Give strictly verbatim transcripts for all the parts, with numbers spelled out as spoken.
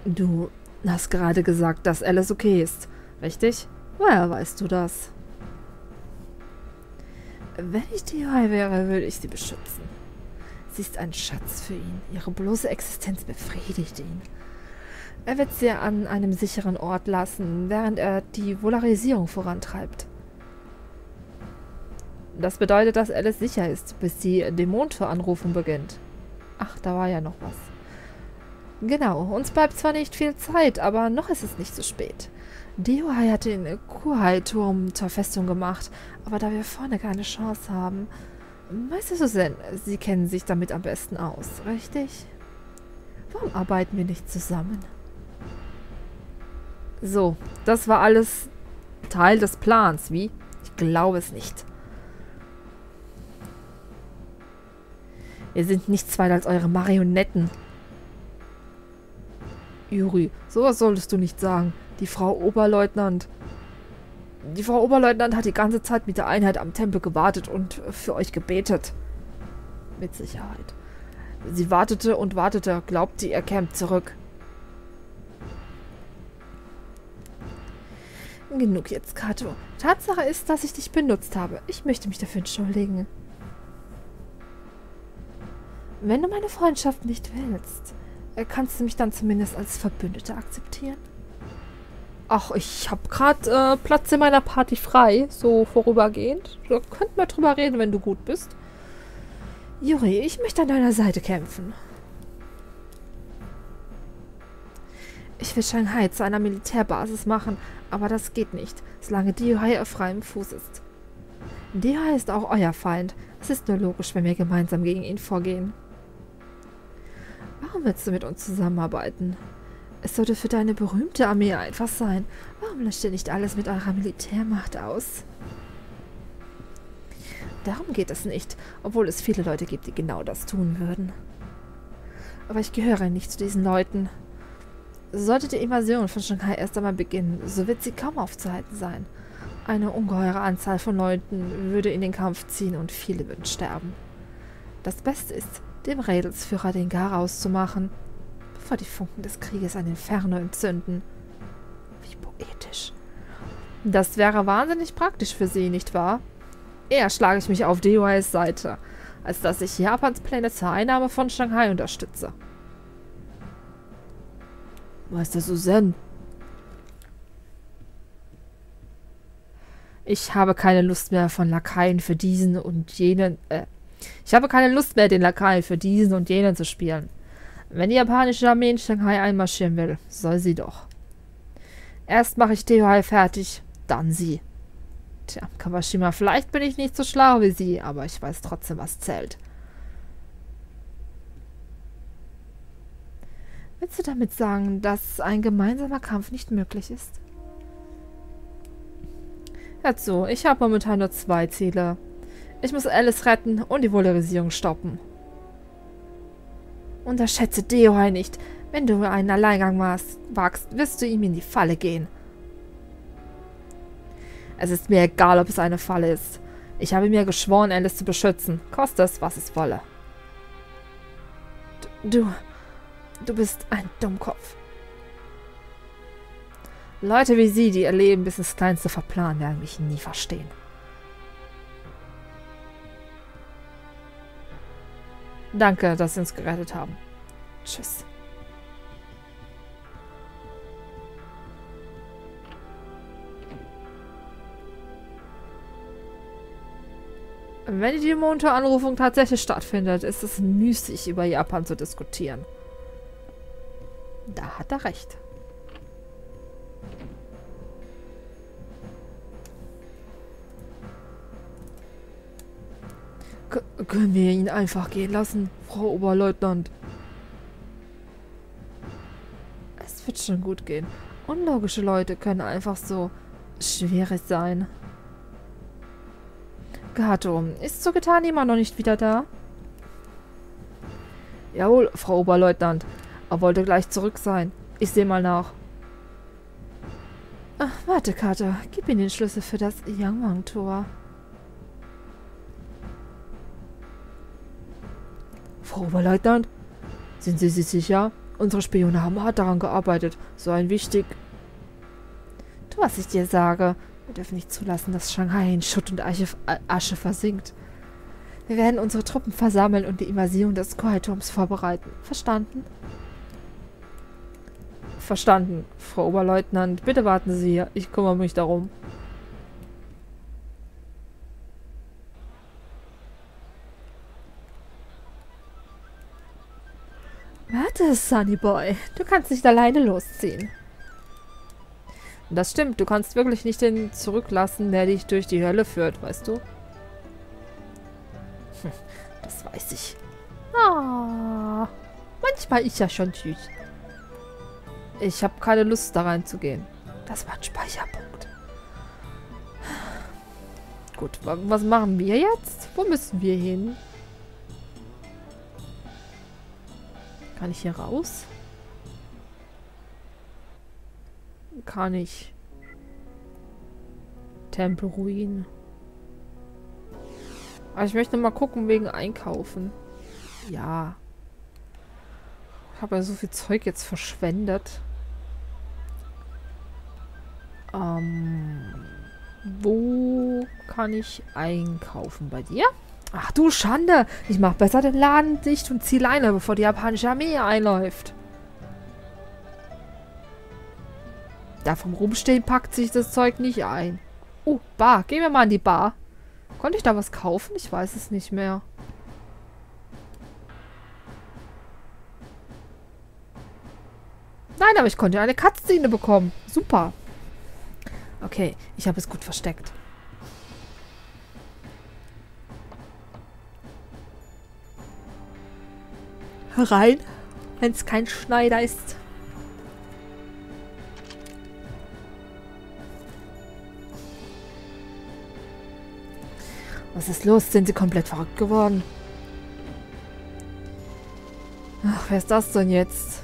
Du hast gerade gesagt, dass alles okay ist, richtig? Woher weißt du das? Wenn ich D H I wäre, würde ich sie beschützen. Sie ist ein Schatz für ihn. Ihre bloße Existenz befriedigt ihn. Er wird sie an einem sicheren Ort lassen, während er die Volarisierung vorantreibt. Das bedeutet, dass Alice sicher ist, bis die Dämonenveranrufung beginnt. Ach, da war ja noch was. Genau, uns bleibt zwar nicht viel Zeit, aber noch ist es nicht zu spät. Deohai hat den Kuhai-Turm zur Festung gemacht, aber da wir vorne keine Chance haben... Meister Susan, Sie kennen sich damit am besten aus, richtig? Warum arbeiten wir nicht zusammen? So, das war alles Teil des Plans, wie? Ich glaube es nicht. Wir sind nichts weiter als eure Marionetten. Yuri, sowas solltest du nicht sagen. Die Frau Oberleutnant... Die Frau Oberleutnant hat die ganze Zeit mit der Einheit am Tempel gewartet und für euch gebetet. Mit Sicherheit. Sie wartete und wartete, glaubte, ihr kämt zurück. Genug jetzt, Kato. Tatsache ist, dass ich dich benutzt habe. Ich möchte mich dafür entschuldigen. Wenn du meine Freundschaft nicht willst, kannst du mich dann zumindest als Verbündete akzeptieren? Ach, ich habe gerade äh, Platz in meiner Party frei, so vorübergehend. Da könnten wir drüber reden, wenn du gut bist. Yuri, ich möchte an deiner Seite kämpfen. Ich will Shanghai zu einer Militärbasis machen, aber das geht nicht, solange Deohai auf freiem Fuß ist. Deohai ist auch euer Feind. Es ist nur logisch, wenn wir gemeinsam gegen ihn vorgehen. Warum willst du mit uns zusammenarbeiten? Es sollte für deine berühmte Armee einfach sein. Warum löscht ihr nicht alles mit eurer Militärmacht aus? Darum geht es nicht, obwohl es viele Leute gibt, die genau das tun würden. Aber ich gehöre nicht zu diesen Leuten. Sollte die Invasion von Shanghai erst einmal beginnen, so wird sie kaum aufzuhalten sein. Eine ungeheure Anzahl von Leuten würde in den Kampf ziehen und viele würden sterben. Das Beste ist, dem Rädelsführer den Garaus zu machen, bevor die Funken des Krieges ein Inferno entzünden. Wie poetisch. Das wäre wahnsinnig praktisch für sie, nicht wahr? Eher schlage ich mich auf Deohais Seite, als dass ich Japans Pläne zur Einnahme von Shanghai unterstütze. Meister Susan. Ich habe keine Lust mehr von Lakaien für diesen und jenen, äh, ich habe keine Lust mehr, den Lakaien für diesen und jenen zu spielen. Wenn die japanische Armee in Shanghai einmarschieren will, soll sie doch. Erst mache ich Deohai fertig, dann sie. Tja, Kawashima, vielleicht bin ich nicht so schlau wie sie, aber ich weiß trotzdem, was zählt. Willst du damit sagen, dass ein gemeinsamer Kampf nicht möglich ist? Hört zu, ich habe momentan nur zwei Ziele. Ich muss Alice retten und die Volarisierung stoppen. Unterschätze Deohai nicht. Wenn du einen Alleingang wagst, wirst du ihm in die Falle gehen. Es ist mir egal, ob es eine Falle ist. Ich habe mir geschworen, Alice zu beschützen. Koste es, was es wolle. Du, du bist ein Dummkopf. Leute wie Sie, die ihr Leben bis ins Kleinste verplanen, werden mich nie verstehen. Danke, dass Sie uns gerettet haben. Tschüss. Wenn die Dämonentor-Anrufung tatsächlich stattfindet, ist es müßig, über Japan zu diskutieren. Da hat er recht. K- können wir ihn einfach gehen lassen, Frau Oberleutnant? Es wird schon gut gehen. Unlogische Leute können einfach so schwierig sein. Kato, ist Suketani immer noch nicht wieder da? Jawohl, Frau Oberleutnant. Er wollte gleich zurück sein. Ich sehe mal nach. Ach, warte, Kato. Gib ihm den Schlüssel für das Yangwang-Tor. Frau Oberleutnant? Sind Sie sich sicher? Unsere Spione haben hart daran gearbeitet. So ein wichtig... Tu, was ich dir sage. Wir dürfen nicht zulassen, dass Shanghai in Schutt und Asche, Asche versinkt. Wir werden unsere Truppen versammeln und die Invasion des Kuai-Turms vorbereiten. Verstanden? Verstanden, Frau Oberleutnant. Bitte warten Sie hier. Ich kümmere mich darum. Warte, Sunny Boy. Du kannst nicht alleine losziehen. Das stimmt. Du kannst wirklich nicht den zurücklassen, der dich durch die Hölle führt, weißt du? Hm, das weiß ich. Ah, manchmal ist ja schon süß. Ich habe keine Lust, da reinzugehen. Das war ein Speicherpunkt. Gut, was machen wir jetzt? Wo müssen wir hin? Kann ich hier raus? Kann ich. Tempelruin. Aber ich möchte mal gucken wegen Einkaufen. Ja. Ich habe ja so viel Zeug jetzt verschwendet. Ähm, wo kann ich einkaufen? Bei dir? Ach du Schande! Ich mach besser den Laden dicht und zieh Leine, bevor die japanische Armee einläuft. Da vom Rumstehen packt sich das Zeug nicht ein. Oh, Bar. Gehen wir mal in die Bar. Konnte ich da was kaufen? Ich weiß es nicht mehr. Nein, aber ich konnte eine Cutscene bekommen. Super. Okay, ich habe es gut versteckt. Herein, wenn es kein Schneider ist. Was ist los? Sind sie komplett verrückt geworden? Ach, wer ist das denn jetzt?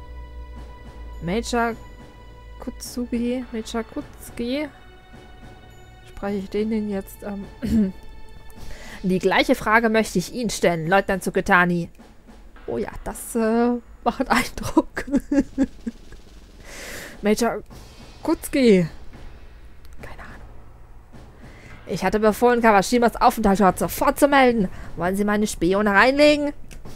Major Kutsugi? Major Kutsugi? Spreche ich den denn jetzt? Ähm Die gleiche Frage möchte ich Ihnen stellen, Leutnant Tsuketani. Oh ja, das äh, macht Eindruck. Major Kutsugi. Keine Ahnung. Ich hatte befohlen, Kawashimas Aufenthaltsort sofort zu melden. Wollen Sie meine Spione reinlegen?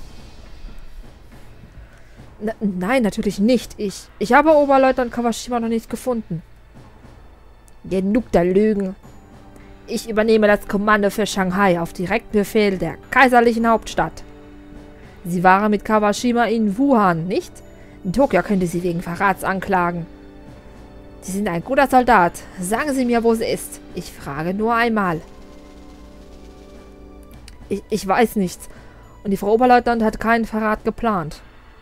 N nein, natürlich nicht. Ich, ich habe Oberleutnant Kawashima noch nicht gefunden. Genug der Lügen. Ich übernehme das Kommando für Shanghai auf Direktbefehl der kaiserlichen Hauptstadt. Sie waren mit Kawashima in Wuhan, nicht? In Tokio könnte sie wegen Verrats anklagen. Sie sind ein guter Soldat. Sagen Sie mir, wo sie ist. Ich frage nur einmal. Ich, ich weiß nichts. Und die Frau Oberleutnant hat keinen Verrat geplant.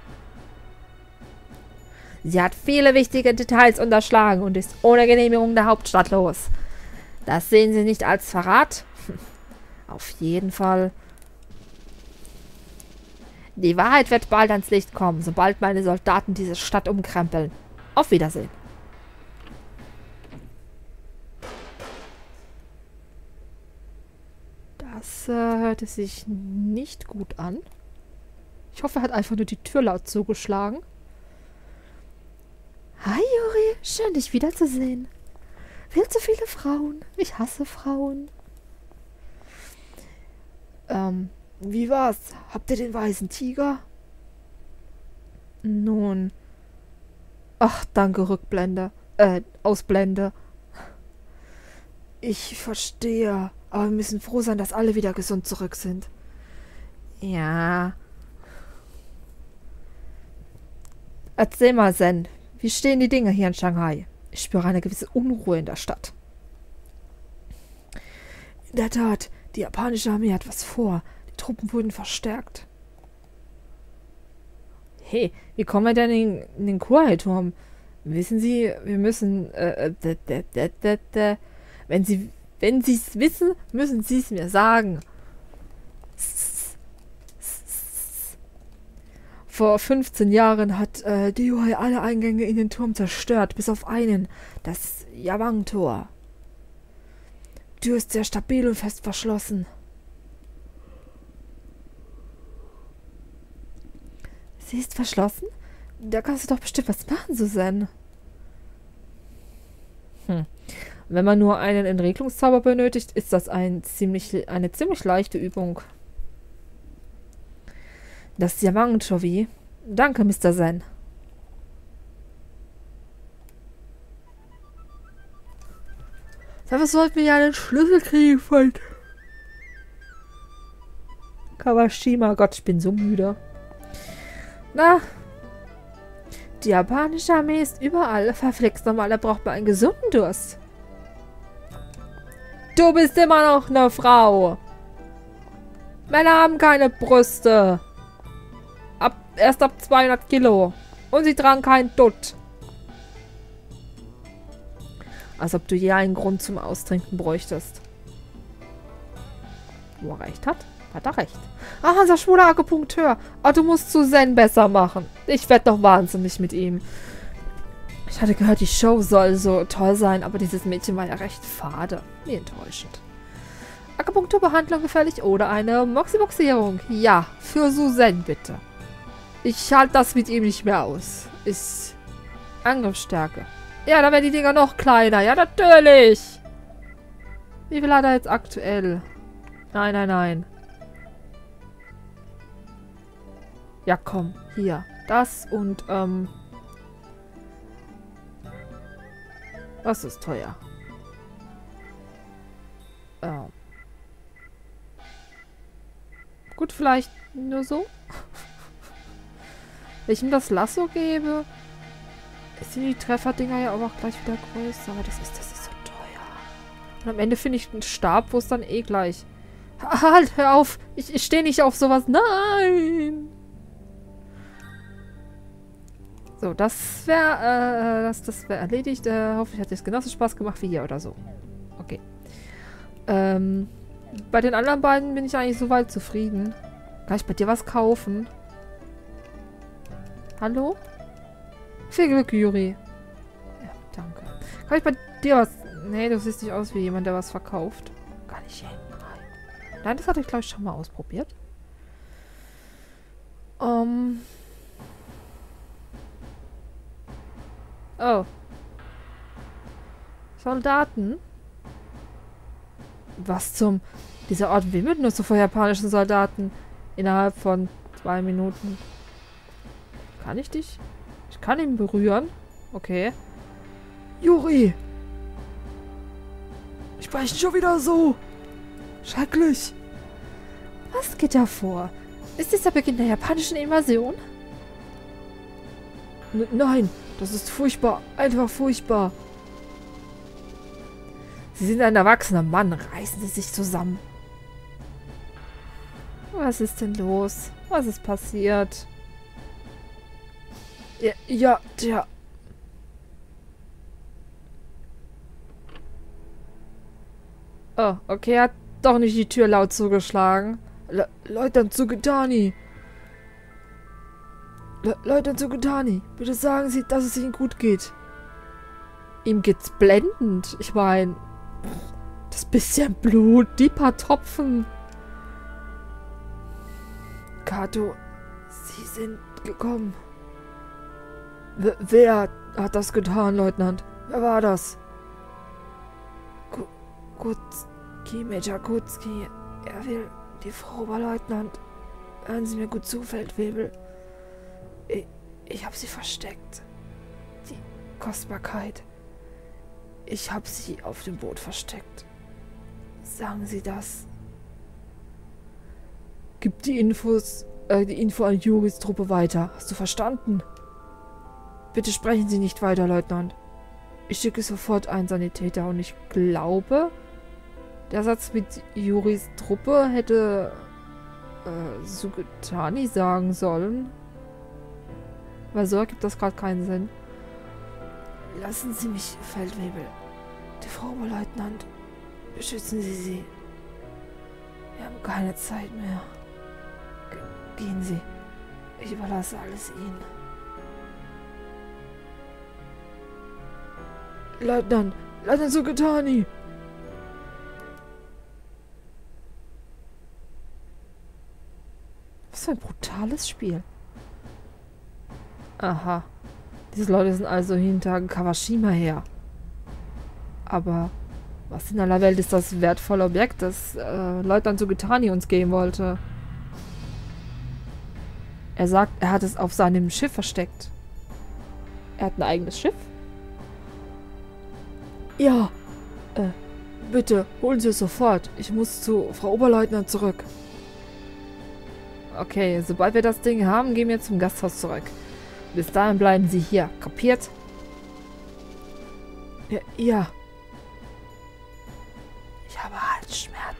Sie hat viele wichtige Details unterschlagen und ist ohne Genehmigung der Hauptstadt los. Das sehen Sie nicht als Verrat? Auf jeden Fall. Die Wahrheit wird bald ans Licht kommen, sobald meine Soldaten diese Stadt umkrempeln. Auf Wiedersehen. Das äh, hörte sich nicht gut an. Ich hoffe, er hat einfach nur die Tür laut zugeschlagen. Hi, Yuri. Schön, dich wiederzusehen. Viel zu viele Frauen. Ich hasse Frauen. Ähm, wie war's? Habt ihr den weißen Tiger? Nun. Ach, danke, Rückblende. Äh, Ausblende. Ich verstehe. Aber wir müssen froh sein, dass alle wieder gesund zurück sind. Ja. Erzähl mal, Zen. Wie stehen die Dinge hier in Shanghai? Ich spüre eine gewisse Unruhe in der Stadt. In der Tat, die japanische Armee hat was vor. Die Truppen wurden verstärkt. Hey, wie kommen wir denn in, in den Kuai-Turm? Wissen Sie, wir müssen... Äh, äh, d, d, d, d, wenn Sie wenn Sie es wissen, müssen Sie es mir sagen. Vor fünfzehn Jahren hat äh, die Yuhai alle Eingänge in den Turm zerstört, bis auf einen, das Yawang-Tor. Die Tür ist sehr stabil und fest verschlossen. Sie ist verschlossen? Da kannst du doch bestimmt was machen, Susanne. Hm. Wenn man nur einen Entriegelungszauber benötigt, ist das ein ziemlich, eine ziemlich leichte Übung. Das Diamant-Jovi. Danke, Mister Zen. Dafür sollten wir ja einen Schlüssel kriegen von Kawashima. Gott, ich bin so müde. Na, die japanische Armee ist überall. Verflixt nochmal, da braucht man einen gesunden Durst. Du bist immer noch eine Frau. Männer haben keine Brüste. Ab, erst ab zweihundert Kilo. Und sie tragen kein Dutt. Als ob du je einen Grund zum Austrinken bräuchtest. Wo er recht hat, hat er recht. Ah, unser schwuler Akupunkteur. Ah, du musst zu Zen besser machen. Ich werde doch wahnsinnig mit ihm. Ich hatte gehört, die Show soll so toll sein, aber dieses Mädchen war ja recht fade. Wie enttäuschend. Akupunkturbehandlung gefällig oder eine Moxiboxierung? Ja, für Susan bitte. Ich halte das mit ihm nicht mehr aus. Ist Angriffsstärke. Ja, da werden die Dinger noch kleiner. Ja, natürlich. Wie viel hat er jetzt aktuell? Nein, nein, nein. Ja, komm. Hier. Das und, ähm... das ist teuer. Ähm. Gut, vielleicht nur so. Wenn ich ihm das Lasso gebe, sind die Trefferdinger ja aber auch gleich wieder größer. Aber das ist, das ist so teuer. Und am Ende finde ich einen Stab, wo es dann eh gleich... Halt, hör auf! Ich, ich stehe nicht auf sowas. Nein! So, das wäre, äh, das, das wäre erledigt. Äh, hoffentlich hat es genauso Spaß gemacht wie hier oder so. Okay. Ähm, bei den anderen beiden bin ich eigentlich soweit zufrieden. Kann ich bei dir was kaufen? Hallo? Viel Glück, Yuri. Ja, danke. Kann ich bei dir was... Nee, du siehst nicht aus wie jemand, der was verkauft. Kann ich hier hinten rein? Nein, das hatte ich, glaube ich, schon mal ausprobiert. Ähm... Oh. Soldaten? Was zum... Dieser Ort wimmelt nur so vor japanischen Soldaten. Innerhalb von zwei Minuten. Kann ich dich? Ich kann ihn berühren. Okay. Yuri! Ich spreche schon wieder so. Schrecklich. Was geht da vor? Ist dies der Beginn der japanischen Invasion? N- Nein, das ist furchtbar. Einfach furchtbar. Sie sind ein erwachsener Mann. Reißen Sie sich zusammen. Was ist denn los? Was ist passiert? Ja, ja, tja. Oh, okay, er hat doch nicht die Tür laut zugeschlagen. Le Leutnant Sugitani. Le Leutnant Sugitani, bitte sagen Sie, dass es Ihnen gut geht. Ihm geht's blendend. Ich meine, das bisschen Blut, die paar Tropfen. Kato, Sie sind gekommen. W wer hat das getan, Leutnant? Wer war das? Ku Kutski, Major Kutski. Er will die Frau, Oberleutnant. Hören Sie mir gut zu, Feldwebel. Ich, ich habe sie versteckt. Die Kostbarkeit. Ich habe sie auf dem Boot versteckt. Sagen Sie das. Gib die Infos, äh, die Info an Juris Truppe weiter. Hast du verstanden? Bitte sprechen Sie nicht weiter, Leutnant. Ich schicke sofort einen Sanitäter und ich glaube, der Satz mit Juris Truppe hätte äh, Sugitani sagen sollen. Weil so ergibt das gerade keinen Sinn. Lassen Sie mich, Feldwebel. Die Frau Oberleutnant. Beschützen Sie sie. Wir haben keine Zeit mehr. G gehen Sie. Ich überlasse alles Ihnen. Leutnant! Leutnant Sugitani! Was für ein brutales Spiel. Aha. Diese Leute sind also hinter Kawashima her. Aber was in aller Welt ist das wertvolle Objekt, das äh, Leutnant Sugitani uns geben wollte? Er sagt, er hat es auf seinem Schiff versteckt. Er hat ein eigenes Schiff? Ja. Äh, bitte, holen Sie es sofort. Ich muss zu Frau Oberleutnant zurück. Okay, sobald wir das Ding haben, gehen wir zum Gasthaus zurück. Bis dahin bleiben Sie hier. Kapiert? Ja. ja. Ich habe Halsschmerzen.